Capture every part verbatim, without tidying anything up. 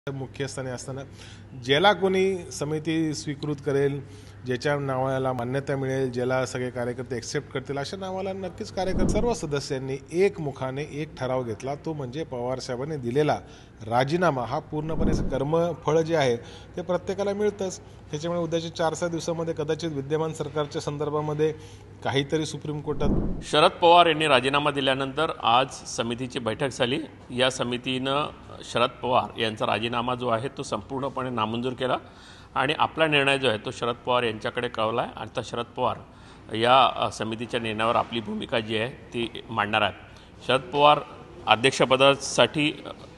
मुख्यस्थानी असताना ज्याला कोणी समिती स्वीकृत करेल, ज्याच्या नावाला मान्यता मिळेल, ज्याला सगळे कार्यकर्ते एक्सेप्ट करतील अशा नावाला नक्कीच कार्यकर्ते सर्व सदस्यांनी एकमुखाने एक ठराव घेतला। तो म्हणजे पवार साहेबांनी दिलेला राजीनामा हा पूर्णपणे कर्मफळ जे आहे ते प्रत्येकाला मिळतंच। त्याच्यामुळे उद्याच्या चार सहा दिवसामध्ये कदाचित विद्यमान सरकारच्या संदर्भामध्ये काहीतरी सुप्रीम कोर्टात शरद पवार यांनी राजीनामा दिल्यानंतर आज समितीची बैठक झाली। या समितीनं शरद पवार यांचा राजीनामा जो आहे तो संपूर्णपणे नामंजूर केला आणि आपला निर्णय जो आहे तो शरद पवार यांच्याकडे कळवला आहे। आता शरद पवार या समितीच्या निर्णयावर आपली भूमिका जी आहे ती मांडणार आहेत। शरद पवार अध्यक्षपदासाठी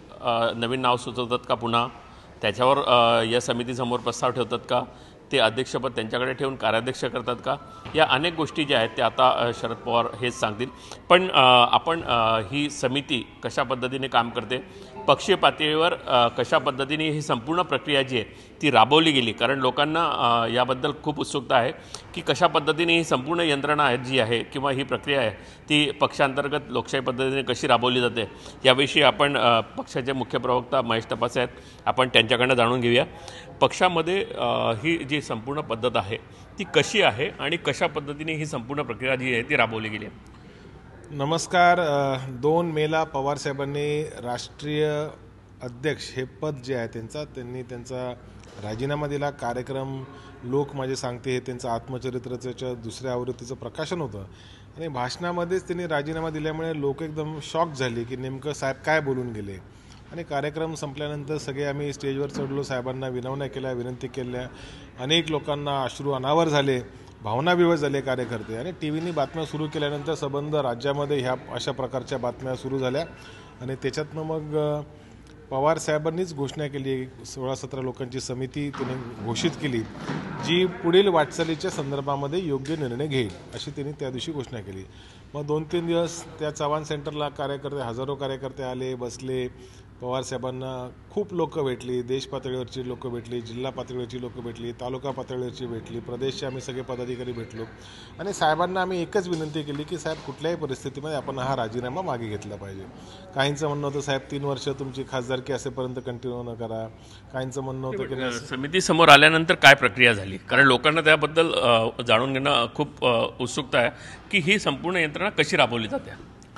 नवीन नाव सुचवतात का, पुन्हा त्याच्यावर या समितीसमोर प्रस्ताव ठेवतात का, ते अध्यक्षपद त्यांच्याकडे ठेवून कार्याध्यक्ष करतात का, या अनेक गोष्टी ज्या आहेत त्या आता शरद पवार हेच सांगतील। पण आपण ही समिती कशा पद्धतीने काम करते, पक्षीय पातळीवर कशा पद्धतीने ही संपूर्ण प्रक्रिया जी आहे ती राबवली गेली, कारण लोकांना याबद्दल खूप उत्सुकता आहे की कशा पद्धतीने ही संपूर्ण यंत्रणा आहे जी आहे किंवा ही प्रक्रिया आहे ती पक्षांतर्गत लोकशाही पद्धतीने कशी राबवली जाते, याविषयी आपण पक्षाचे मुख्य प्रवक्ता महेश तपासे आहेत, आपण त्यांच्याकडनं जाणून घेऊया। पक्षामध्ये ही जी संपूर्ण पद्धत आहे ती कशी आहे आणि कशा पद्धतीने ही संपूर्ण प्रक्रिया जी आहे ती राबवली गेली आहे। नमस्कार। दोन मेला पवार साहेबांनी राष्ट्रीय अध्यक्ष हे पद जे आहे त्यांचा त्यांनी त्यांचा राजीनामा दिला। कार्यक्रम लोक माझे सांगते हे त्यांचं आत्मचरित्राच्या दुसऱ्या आवृत्तीचं प्रकाशन होतं आणि भाषणामध्येच त्यांनी राजीनामा दिल्यामुळे लोक एकदम शॉक झाले की नेमकं साहेब काय बोलून गेले। आणि कार्यक्रम संपल्यानंतर सगळे आम्ही स्टेजवर चढलो, साहेबांना विनवण्या केल्या, विनंती केल्या, अनेक लोकांना अश्रू अनावर झाले, भावनाविवश झाले कार्यकर्ते आणि टी व्हीनी बातम्या सुरू केल्यानंतर संबंध राज्यामध्ये ह्या अशा प्रकारच्या बातम्या सुरू झाल्या आणि त्याच्यातनं मग पवार साहेबांनीच घोषणा केली, सोळा सतरा लोकांची समिती त्यांनी घोषित केली जी पुढील वाटचालीच्या संदर्भामध्ये योग्य निर्णय घेईल अशी त्यांनी त्या दिवशी घोषणा केली। मग दोन तीन दिवस त्या चव्हाण सेंटरला कार्यकर्ते हजारो कार्यकर्ते आले, बसले, पवार साहेबांना खूप लोक भेटली, देश पातळीवरची लोक भेटली, जिल्हा पातळीवरची लोक भेटली, तालुका पातळीवरची भेटली, प्रदेशचे आम्ही सगळे पदाधिकारी भेटलो आणि साहेबांना आम्ही एकच विनंती केली की साहेब कुठल्याही परिस्थितीमध्ये आपण हा राजीनामा मागे घेतला पाहिजे। काहींचं म्हणणं होतं साहेब तीन वर्ष तुमची खासदारकी असेपर्यंत कंटिन्यू न करा, काहींचं म्हणणं होतं की समिती समोर आल्यानंतर काय प्रक्रिया झाली, कारण लोकांना त्याबद्दल जाणून घेणं खूप उत्सुकता आहे की ही संपूर्ण यंत्रणा कशी राबवली जाते।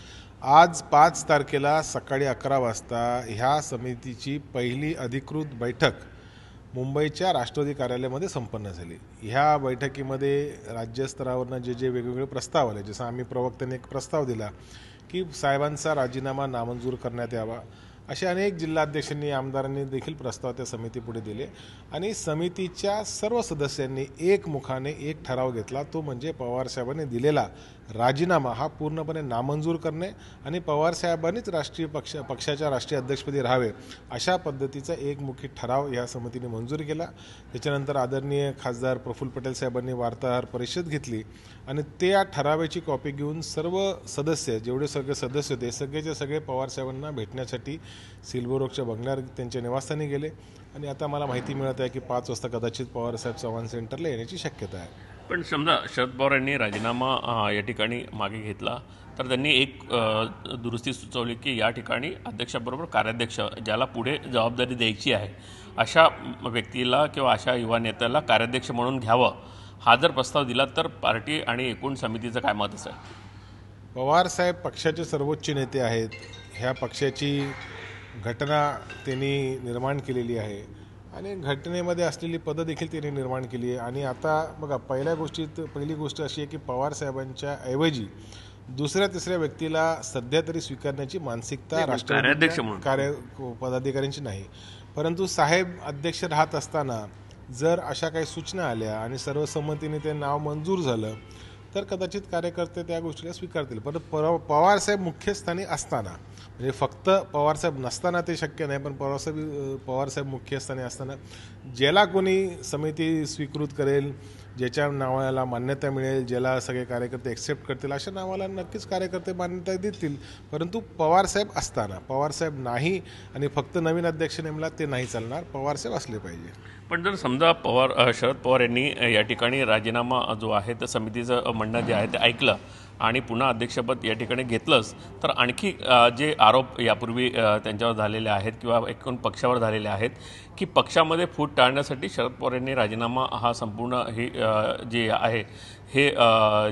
आज पाच तारखेला सकाळी अकरा वाजता ह्या समितीची पहिली अधिकृत बैठक मुंबईच्या राष्ट्रवादी कार्यालयामध्ये संपन्न झाली। ह्या बैठकीमध्ये राज्यस्तरावरनं जे जे वेगवेगळे प्रस्ताव आले, जसं आम्ही प्रवक्त्याने एक प्रस्ताव दिला की साहेबांचा राजीनामा नामंजूर करण्यात यावा, असे अनेक जिल्हाध्यक्षांनी आमदारांनी देखील प्रस्ताव त्या समितीपुढे दिले आणि समितीच्या सर्व सदस्यांनी एकमुखाने एक ठराव घेतला। तो म्हणजे पवार साहेबांनी दिलेला राजीनामा हा पूर्णपणे नामंजूर करणे आणि पवार साहेबांनीच राष्ट्रीय पक्ष पक्षाच्या राष्ट्रीय अध्यक्षपदी राहावे अशा पद्धतीचा एकमुखी ठराव या समितीने मंजूर केला। त्याच्यानंतर आदरणीय खासदार प्रफुल्ल पटेल साहेबांनी वार्ताहर परिषद घेतली आणि त्या ठरावाची कॉपी घेऊन सर्व सदस्य जेवढे सगळे सदस्य होते सगळेचे सगळे पवार साहेबांना भेटण्यासाठी सिल्वरओकच्या बंगल्यावर त्यांच्या निवासस्थानी गेले आणि आता मला माहिती मिळत आहे की पाच वाजता कदाचित पवारसाहेब चव्हाण सेंटरला येण्याची शक्यता आहे। पण समजा शरद पवार यांनी राजीनामा या ठिकाणी मागे घेतला तर त्यांनी एक दुरुस्ती सुचवली की या ठिकाणी अध्यक्षाबरोबर कार्याध्यक्ष ज्याला पुढे जबाबदारी द्यायची आहे अशा व्यक्तीला किंवा अशा युवा नेत्याला कार्याध्यक्ष म्हणून घ्यावं, हा जर प्रस्ताव दिला तर पार्टी आणि एकूण समितीचं काय मत असेल? पवारसाहेब पक्षाचे सर्वोच्च नेते आहेत, ह्या पक्षाची घटना त्यांनी निर्माण केलेली आहे आणि घटनेमध्ये असलेली पदं देखील त्यांनी निर्माण केली आहे आणि आता बघा पहिल्या गोष्टीत पहिली गोष्ट अशी आहे की पवारसाहेबांच्या ऐवजी दुसऱ्या तिसऱ्या व्यक्तीला सध्या तरी स्वीकारण्याची मानसिकता राष्ट्रवादी कार्य पदाधिकाऱ्यांची नाही, परंतु साहेब अध्यक्ष राहत असताना जर अशा काही सूचना आल्या आणि सर्वसंमतीने ते नाव मंजूर झालं तर कदाचित कार्यकर्ते त्या गोष्टीला स्वीकारतील। पण पवारसाहेब मुख्यस्थानी असताना म्हणजे फक्त पवारसाहेब नसताना ते शक्य नाही, पण पवारसाहेब पवारसाहेब मुख्यस्थानी असताना ज्याला कोणी समिती स्वीकृत करेल, ज्याच्या नावाला मान्यता मिळेल, ज्याला सगळे कार्यकर्ते एक्सेप्ट करतील अशा नावाला नक्कीच कार्यकर्ते मान्यता देतील, परंतु पवारसाहेब असताना पवारसाहेब नाही आणि फक्त नवीन अध्यक्ष नेमला ते नाही चालणार, पवारसाहेब असले पाहिजे। पण जर समजा पवार शरद पवार यांनी या ठिकाणी राजीनामा जो आहे तर समितीचं म्हणणं जे आहे ते ऐकलं आणि पुन्हा अध्यक्षपद या ठिकाणी घेतलंच तर आणखी अ, जे आरोप यापूर्वी अ, त्यांच्यावर झालेले आहेत किंवा एकूण पक्षावर झालेले आहेत की पक्षामध्ये फूट टाळण्यासाठी शरद पवार यांनी राजीनामा हा संपूर्ण ही अ, जे आहे हे अ,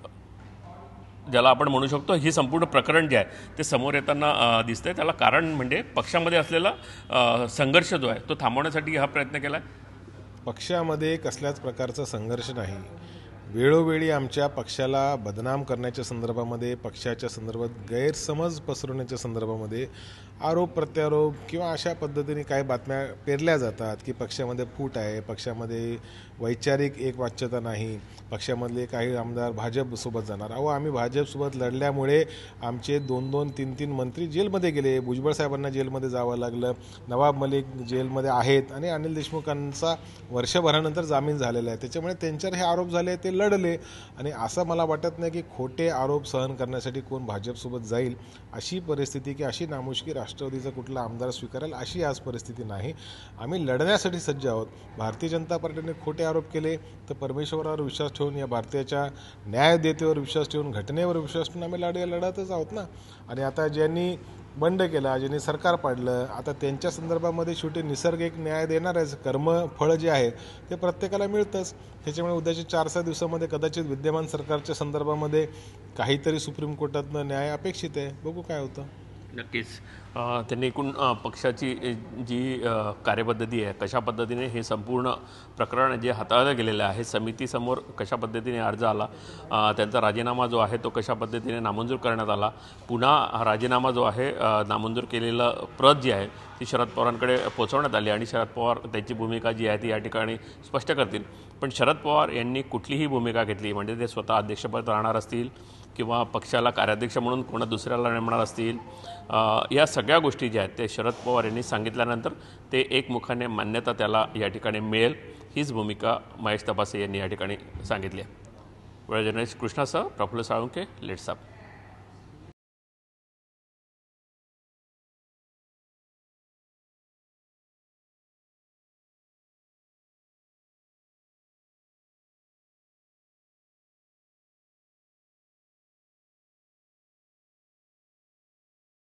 ज्याला आपण म्हणू शकतो ही संपूर्ण प्रकरण जे आहे ते समोर येताना अ, दिसतंय. त्याला कारण म्हणजे पक्षामध्ये असलेला अ, संघर्ष जो आहे तो थांबवण्यासाठी हा प्रयत्न केला आहे. पक्षामध्ये कसल्याच प्रकारचा संघर्ष नाही. वेळोवेळी आमच्या पक्षाला बदनाम करण्याच्या संदर्भामध्ये, पक्षाच्या संदर्भात गैरसमज पसरवण्याच्या संदर्भामध्ये आरोप प्रत्यारोप किंवा अशा पद्धतीने काही बातम्या पेरल्या जातात की पक्षामध्ये फूट आहे, पक्षामध्ये वैचारिक एक वाच्यता नाही, पक्षामधले काही आमदार भाजपसोबत जाणार. अहो, आम्ही भाजपसोबत लढल्यामुळे आमचे दोन दोन तीन तीन मंत्री जेलमध्ये गेले. भुजबळ साहेबांना जेलमध्ये जावं लागलं, नवाब मलिक जेलमध्ये आहेत आणि अनिल देशमुखांचा वर्षभरानंतर जामीन झालेला आहे. त्याच्यामुळे त्यांच्यावर हे आरोप झाले, ते लढले. आणि असं मला वाटत नाही की खोटे आरोप सहन करण्यासाठी कोण भाजपसोबत जाईल. अशी परिस्थिती की अशी नामुष्की राष्ट्रवादीचा कुठला आमदार स्वीकारेल अशी आज परिस्थिती नाही. आम्ही लढण्यासाठी सज्ज आहोत. भारतीय जनता पार्टीने खोटे आरोप केले तर परमेश्वरावर विश्वास ठेवून, या भारतीयाच्या न्यायदेतेवर विश्वास ठेवून, घटनेवर विश्वास ठेवून आम्ही लढे लढतच आहोत ना. आणि आता ज्यांनी बंड केला, ज्यांनी सरकार पाडलं, आता त्यांच्या संदर्भामध्ये शेवटी निसर्ग एक न्याय देणार आहे. कर्मफळ जे आहे ते प्रत्येकाला मिळतंच. त्याच्यामुळे उद्याच्या चार सहा दिवसामध्ये कदाचित विद्यमान सरकारच्या संदर्भामध्ये काहीतरी सुप्रीम कोर्टातनं न्याय अपेक्षित आहे. बघू काय होतं. नक्कीच अ, त्यांनी एकूण अ, पक्षाची अ, जी अ, कार्यपद्धती आहे, कशा पद्धतीने हे संपूर्ण प्रकरण जे हाताळलं गेलेलं आहे, समितीसमोर कशा पद्धतीने अर्ज आला, अ, त्यांचा राजीनामा जो आहे तो कशा पद्धतीने नामंजूर करण्यात आला, पुन्हा हा राजीनामा जो आहे अ, नामंजूर केलेलं प्रत जी आहे ती शरद पवारांकडे पोहोचवण्यात आली आणि शरद पवार त्यांची भूमिका जी आहे ती या ठिकाणी स्पष्ट करतील. पण शरद पवार यांनी कुठलीही भूमिका घेतली म्हणजे ते स्वतः अध्यक्षपद राहणार असतील किंवा पक्षाला कार्याध्यक्ष म्हणून कोणा दुसऱ्याला नेमणार असतील, अ, या सगळ्या गोष्टी ज्या आहेत ते शरद पवार यांनी सांगितल्यानंतर ते एकमुखाने मान्यता त्याला या ठिकाणी मिळेल, हीच भूमिका महेश तपासे यांनी या ठिकाणी सांगितली आहे. वेळ जर्नलिस्ट कृष्णासह प्रफुल्ल साळुंके, लेट्स अप.